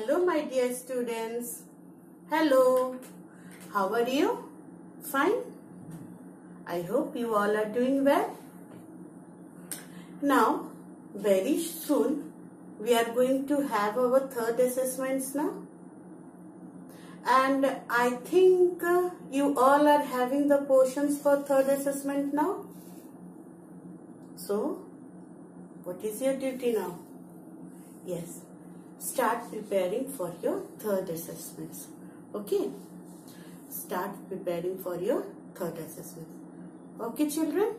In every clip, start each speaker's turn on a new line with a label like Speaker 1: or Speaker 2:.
Speaker 1: Hello my dear students. Hello. How are you? Fine? I hope you all are doing well. Now, very soon we are going to have our third assessments now. And I think you all are having the portions for third assessment now. So, what is your duty now? Yes, start preparing for your third assessments. Okay, start preparing for your third assessments. Okay, children.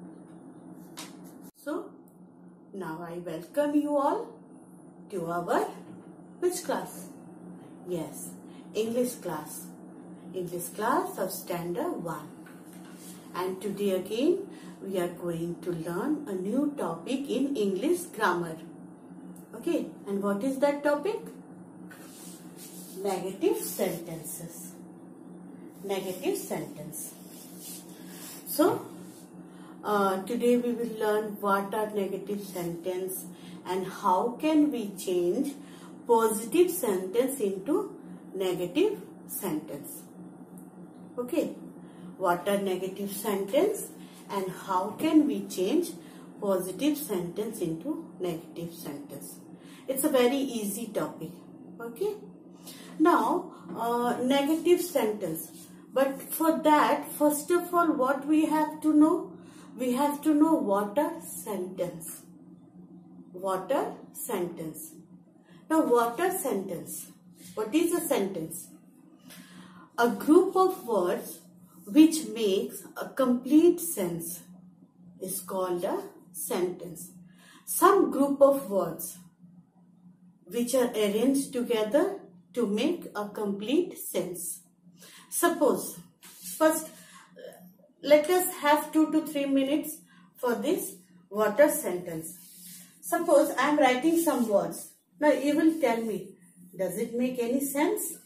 Speaker 1: So, now I welcome you all to our which class? Yes, English class. English class of Standard 1. And today again we are going to learn a new topic in English grammar. Okay, and what is that topic? Negative sentences. Negative sentence. So, today we will learn what are negative sentence and how can we change positive sentence into negative sentence. Okay, what are negative sentence and how can we change positive sentence into negative sentence. It's a very easy topic. Okay. Now, negative sentence. But for that, first of all, what we have to know? We have to know what are sentence. What are sentence. Now, what are sentence? What is a sentence? A group of words which makes a complete sense is called a sentence. Some group of words which are arranged together to make a complete sense. Suppose, first let us have 2 to 3 minutes for this what are sentence. Suppose I am writing some words. Now you will tell me, does it make any sense?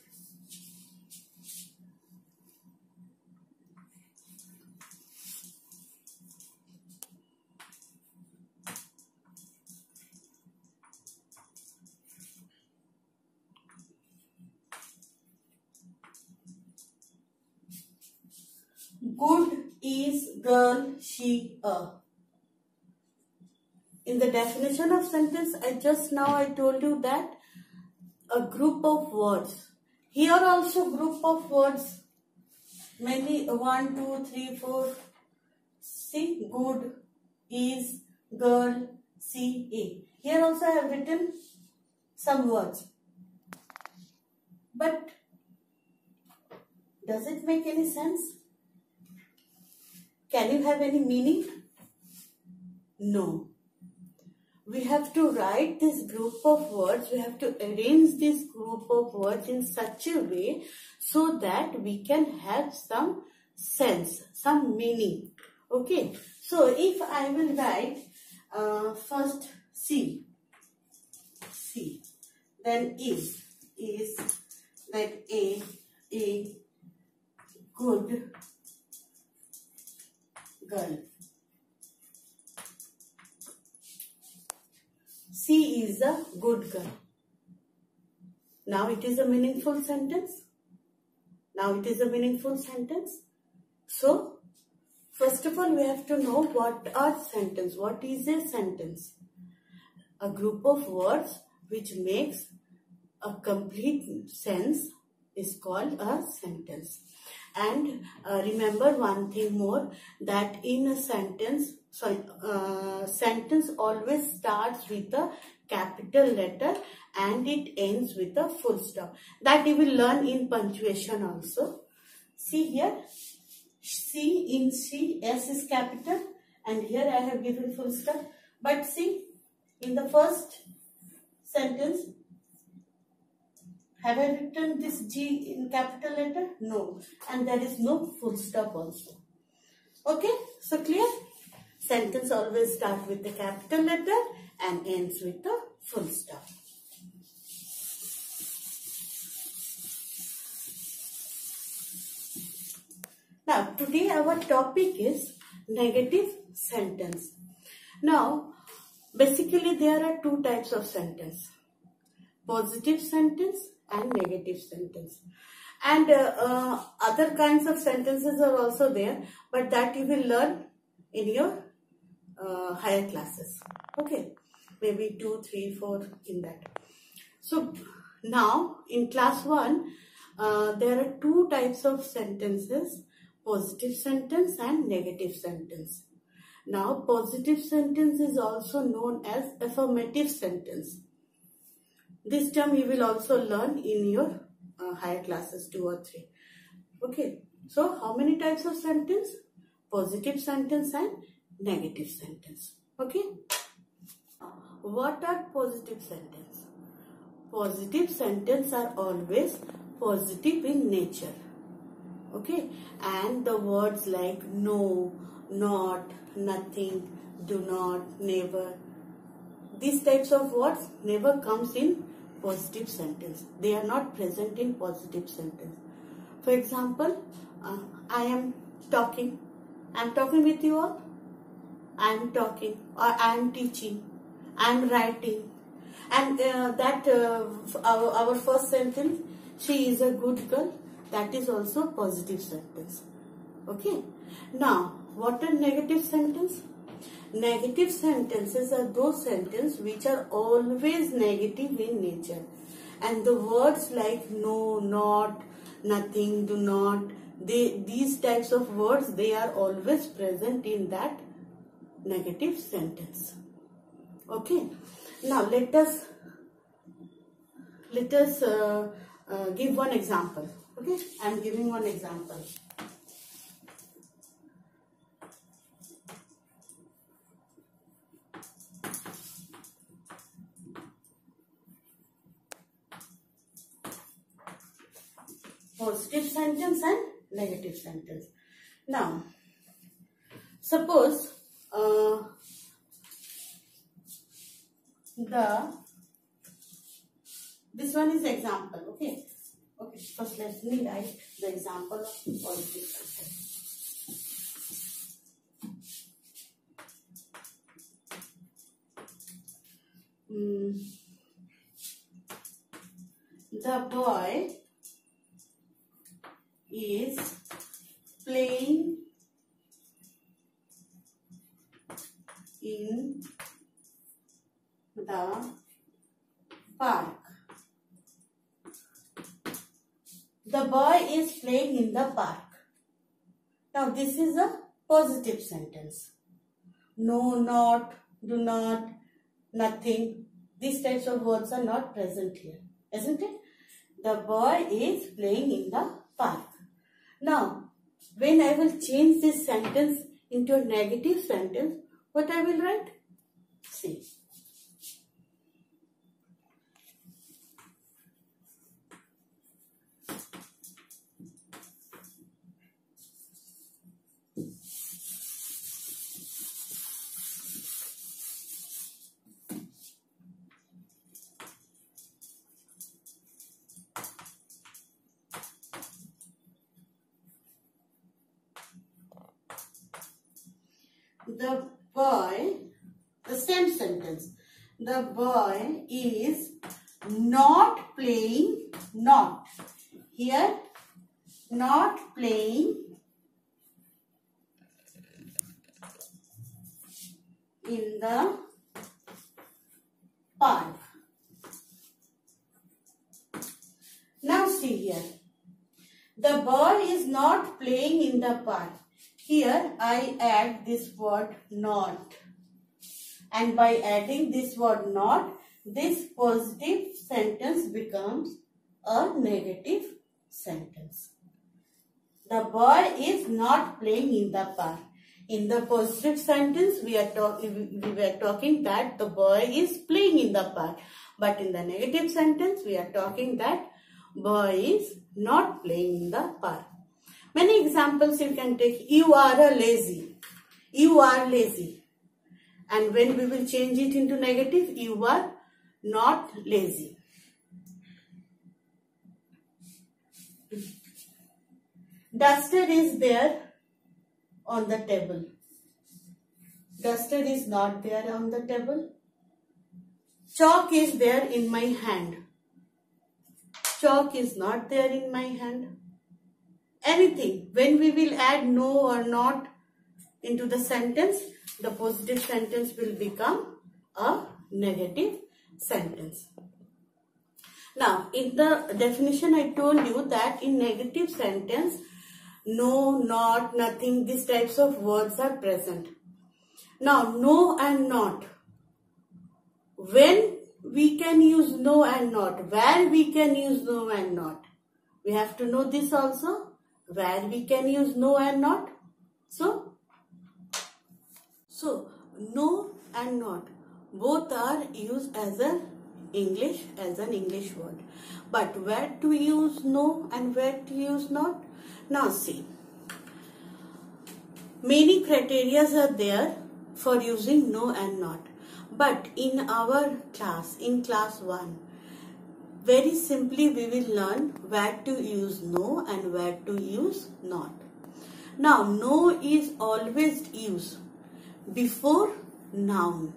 Speaker 1: Good is girl, she, a. In the definition of sentence, I told you that a group of words. Here also group of words. Many 1, 2, 3, 4. See, good is girl, she, a. Here also I have written some words. But does it make any sense? Can you have any meaning? No. We have to write this group of words. We have to arrange this group of words in such a way so that we can have some sense, some meaning. Okay. So, if I will write first C, then is like a good girl. She is a good girl. Now it is a meaningful sentence. So, first of all, we have to know what are sentence. What is a sentence? A group of words which makes a complete sense is called a sentence. And remember one thing more, that in a sentence, sentence always starts with a capital letter and it ends with a full stop. That you will learn in punctuation also. See here, C in she, S is capital, and here I have given full stop. But see, in the first sentence, have I written this G in capital letter? No. And there is no full stop also. Okay. So clear? Sentence always starts with the capital letter and ends with the full stop. Now, today our topic is negative sentence. Now, basically there are two types of sentence. positive sentence and negative sentence. And other kinds of sentences are also there, but that you will learn in your higher classes. Okay, maybe 2, 3, 4 in that. So now in class 1, there are two types of sentences, positive sentence and negative sentence. Now positive sentence is also known as affirmative sentence. This term you will also learn in your higher classes 2 or 3. Okay, so how many types of sentence? Positive sentence and negative sentence. Okay, what are positive sentence? Positive sentence are always positive in nature. Okay, and the words like no, not, nothing, do not, never, these types of words never comes in positive sentence. They are not present in positive sentence. For example, I am talking with you all. I am talking, or I am teaching, I am writing, and our first sentence, she is a good girl, that is also positive sentence. Okay. Now, what are negative sentence? Negative sentences are those sentences which are always negative in nature, and the words like no, not, nothing, do not, these types of words, they are always present in that negative sentence. Okay. Now let us give one example. Okay, I am giving one example. Positive sentence and negative sentence. Now, suppose this one is example. Okay. Okay. First, let me write the example of positive sentence. The boy is playing in the park. The boy is playing in the park. Now this is a positive sentence. No, not, do not, nothing. These types of words are not present here, isn't it? The boy is playing in the park. Now, when I will change this sentence into a negative sentence, what I will write? See. The boy, the same sentence, the boy is not playing, not, here, not playing in the park. Now see here, the boy is not playing in the park. Here I add this word not, and by adding this word not, this positive sentence becomes a negative sentence. The boy is not playing in the park. In the positive sentence, we were talking that the boy is playing in the park. But in the negative sentence, we are talking that boy is not playing in the park. Many examples you can take. You are a lazy. You are lazy. And when we will change it into negative, you are not lazy. Duster is there on the table. Duster is not there on the table. Chalk is there in my hand. chalk is not there in my hand. Anything. When we will add no or not into the sentence, the positive sentence will become a negative sentence. Now, in the definition I told you that in negative sentence, no, not, nothing, these types of words are present. Now, no and not. When we can use no and not, where we can use no and not. We have to know this also, where we can use no and not. So no and not, both are used as an English word. But where to use no and where to use not? Now see, many criteria are there for using no and not. But in our class, in class 1, very simply we will learn where to use no and where to use not. Now, no is always used before noun.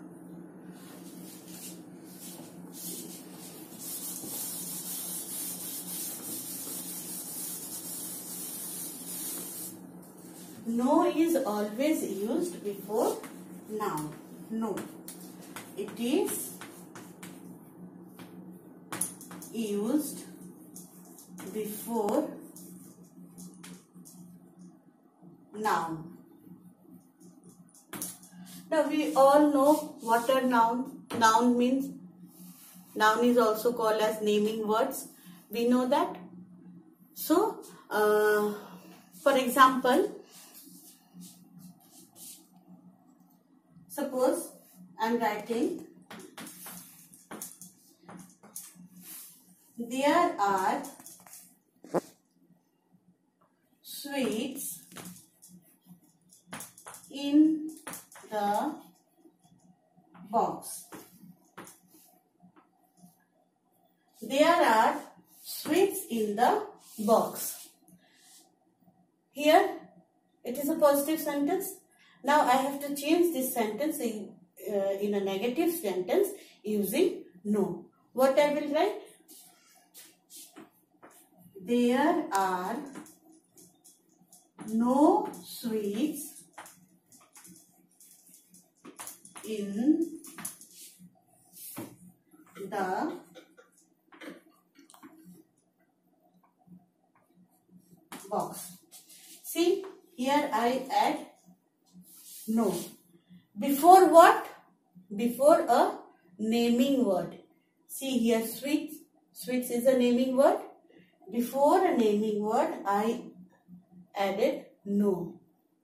Speaker 1: No is always used before noun. No. It is used before noun. Now we all know what are noun. Noun means, noun is also called as naming words. We know that. So, for example, suppose I am writing, there are sweets in the box. There are sweets in the box. Here it is a positive sentence. Now I have to change this sentence in a negative sentence using no. What I will write? There are no sweets in the box. See, here I add no. Before what? Before a naming word. See here, sweets. Sweets is a naming word. Before a naming word, I added no.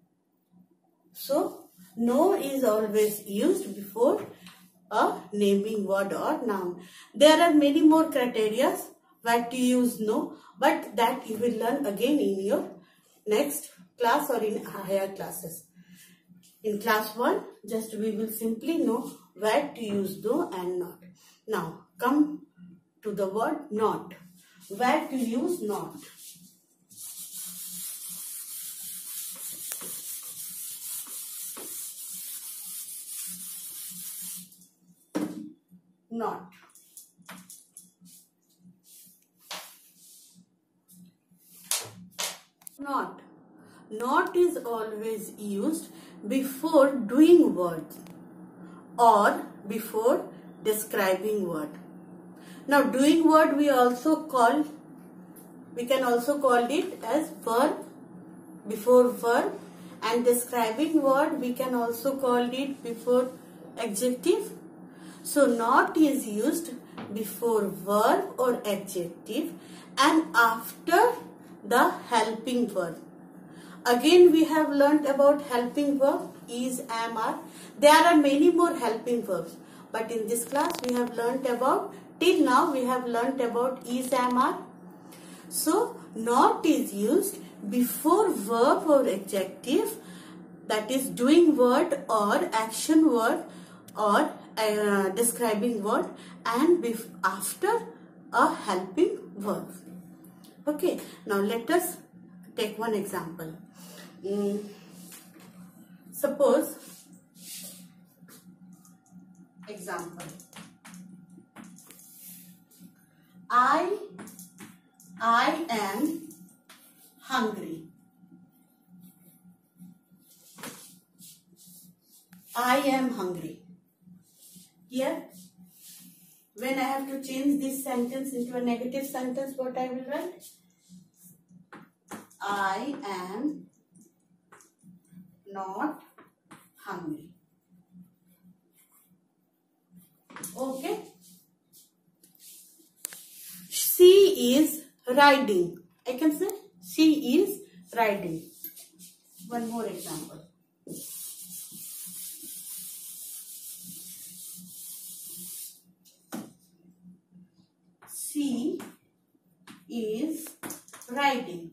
Speaker 1: So, no is always used before a naming word or noun. There are many more criteria where to use no, but that you will learn again in your next class or in higher classes. In class 1, just we will simply know where to use no and not. Now, come to the word not. Where to use not? Not. Not. Not is always used before doing word or before describing word. Now doing word we can also call it as verb, before verb, and describing word we can also call it before adjective. So not is used before verb or adjective and after the helping verb. Again we have learnt about helping verb, is, am, are. There are many more helping verbs, but in this class we have learnt about, till now we have learnt about is, am, are. So not is used before verb or adjective, that is doing word or action word or describing word, and after a helping verb. Okay, now let us take one example. Suppose, example, I I am hungry. I am hungry. Here, when I have to change this sentence into a negative sentence, what I will write? I am not hungry. Okay. She is riding. I can say she is riding. One more example. She is riding.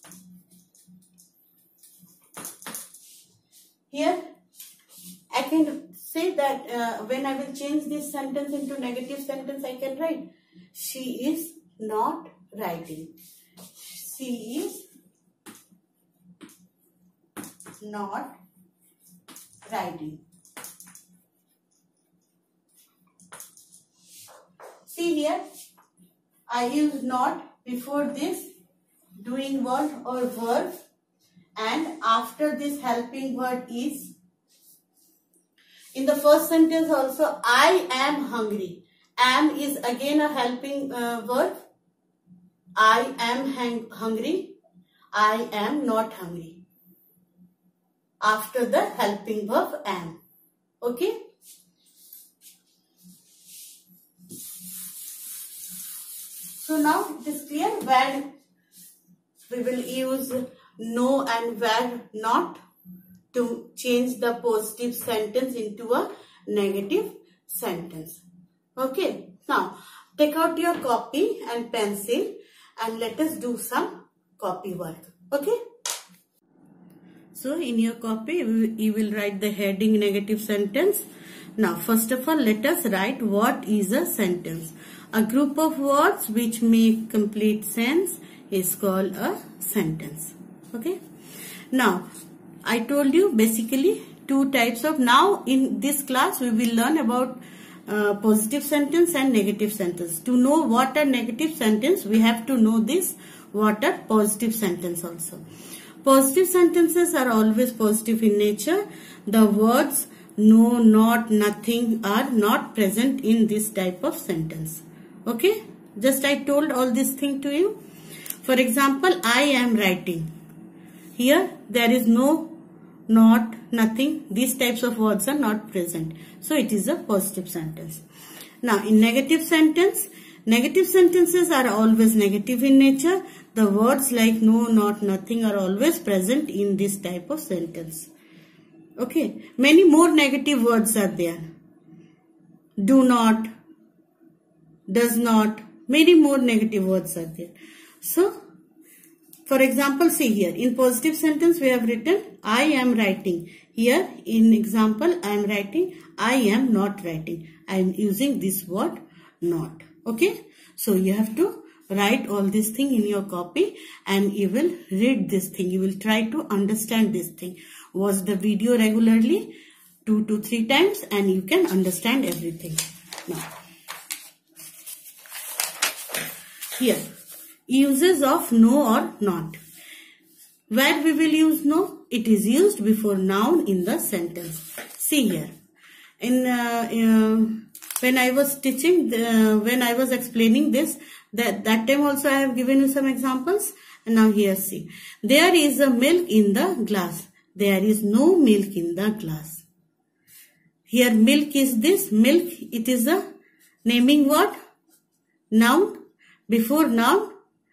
Speaker 1: Here, I can say that when I will change this sentence into negative sentence, I can write, she is not riding. She is not riding. See here, I use not before this doing word or verb, and after this helping word is. In the first sentence also, I am hungry. Am is again a helping word. I am hungry. I am not hungry. After the helping verb am. Okay. So now it is clear where we will use no and where not to change the positive sentence into a negative sentence. Okay. Now take out your copy and pencil and let us do some copy work. Okay. So in your copy you will write the heading negative sentence. Now first of all let us write what is a sentence. A group of words which make complete sense is called a sentence. Okay. Now I told you basically two types of, now in this class we will learn about positive sentence and negative sentence. To know what a negative sentence, we have to know this, what a positive sentence also. Positive sentences are always positive in nature. The words no, not, nothing are not present in this type of sentence. Okay, just I told all this thing to you. For example, I am writing. Here there is no, not, nothing. These types of words are not present. So it is a positive sentence. Now in negative sentence, negative sentences are always negative in nature. The words like no, not, nothing are always present in this type of sentence. Okay. Many more negative words are there. Do not, does not, many more negative words are there. So, for example, see here, in positive sentence we have written, I am writing. Here, in example, I am writing, I am not writing. I am using this word, not. Okay. So, you have to write all this thing in your copy and you will read this thing. You will try to understand this thing. Watch the video regularly 2 to 3 times and you can understand everything. Now, here, uses of no or not. Where we will use no? It is used before noun in the sentence. See here. In when I was teaching, when I was explaining this, that time also I have given you some examples. And now here see. There is a milk in the glass. There is no milk in the glass. Here milk is this. Milk, it is a naming word. Noun. Before noun,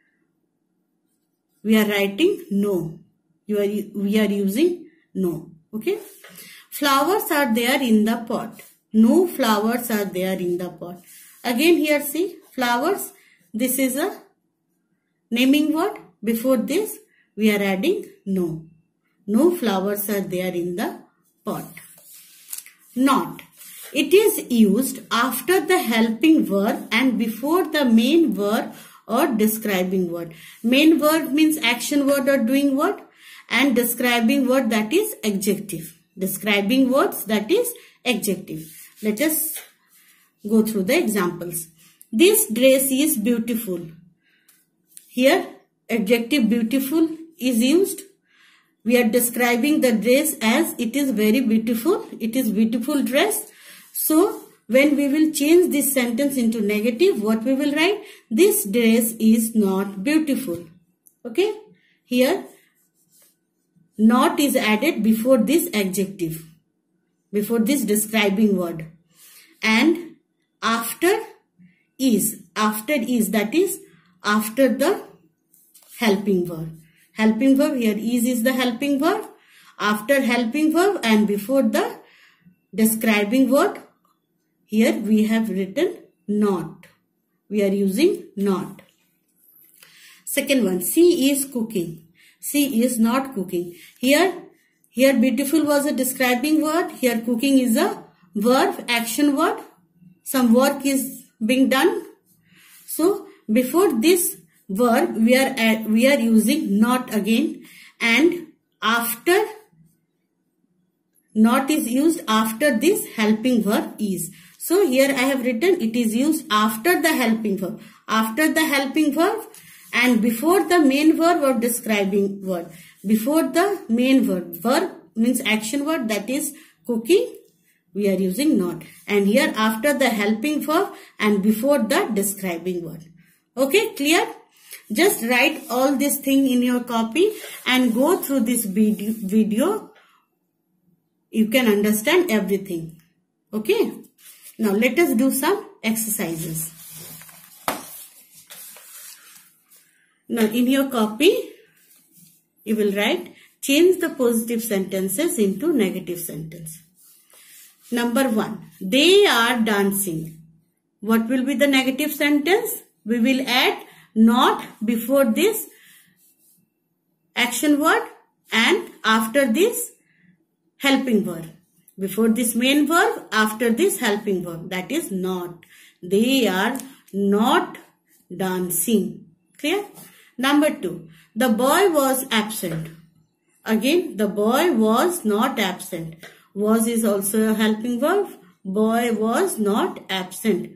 Speaker 1: we are writing no. We are using no. Okay. Flowers are there in the pot. No flowers are there in the pot. Again here see, flowers. This is a naming word. Before this, we are adding no. No flowers are there in the pot. Not. It is used after the helping verb and before the main verb or describing word. Main verb means action word or doing word, and describing word, that is adjective. Describing words, that is adjective. Let us go through the examples. This dress is beautiful. Here adjective beautiful is used. We are describing the dress as it is very beautiful. It is beautiful dress. So when we will change this sentence into negative, what we will write? This dress is not beautiful. Okay. Here not is added before this adjective, before this describing word. And after is, that is after the helping verb. Helping verb, here is the helping verb. After helping verb and before the describing word, here we have written not. We are using not. Second one, she is cooking. She is not cooking. Here beautiful was a describing word. Here cooking is a verb, action word. Some work is being done. So before this verb we are using not again, and after not is used after this helping verb is. So here I have written it is used after the helping verb. After the helping verb and before the main verb or describing word. Before the main verb. Verb means action word, that is cooking. We are using not. And here after the helping verb and before the describing word. Okay, clear? Just write all this thing in your copy and go through this video. You can understand everything. Okay. Now let us do some exercises. Now in your copy, you will write change the positive sentences into negative sentence. Number 1, they are dancing. What will be the negative sentence? We will add not before this action word and after this helping verb. Before this main verb, after this helping verb. That is not. They are not dancing. Clear? Number 2, the boy was absent. Again, the boy was not absent. Was is also a helping verb. Boy was not absent.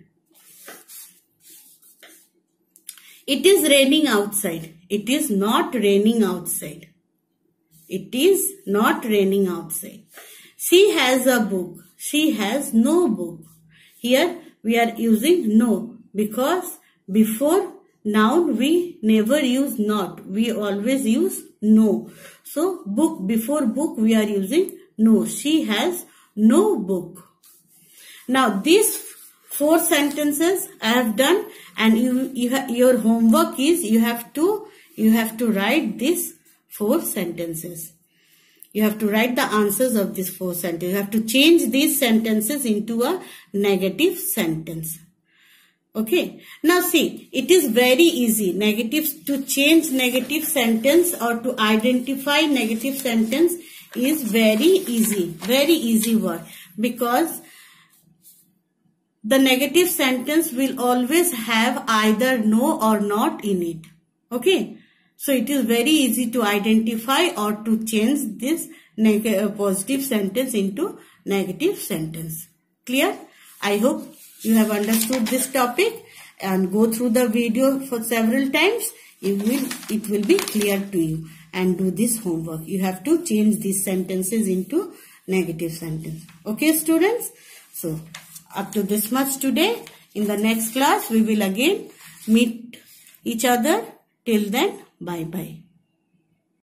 Speaker 1: It is raining outside. It is not raining outside. It is not raining outside. She has a book. She has no book. Here we are using no because before noun we never use not. We always use no. So book, before book we are using no. She has no book. Now these 4 sentences I have done, and your homework is you have to write these 4 sentences. You have to write the answers of these 4 sentences. You have to change these sentences into a negative sentence. Okay. Now see, it is very easy. To change negative sentence or to identify negative sentence is very easy. Very easy work. Because the negative sentence will always have either no or not in it. Okay. So it is very easy to identify or to change this positive sentence into negative sentence. Clear? I hope you have understood this topic and go through the video for several times. It will be clear to you, and do this homework. You have to change these sentences into negative sentence. Okay, students? So up to this much today. In the next class we will again meet each other. Till then, bye bye.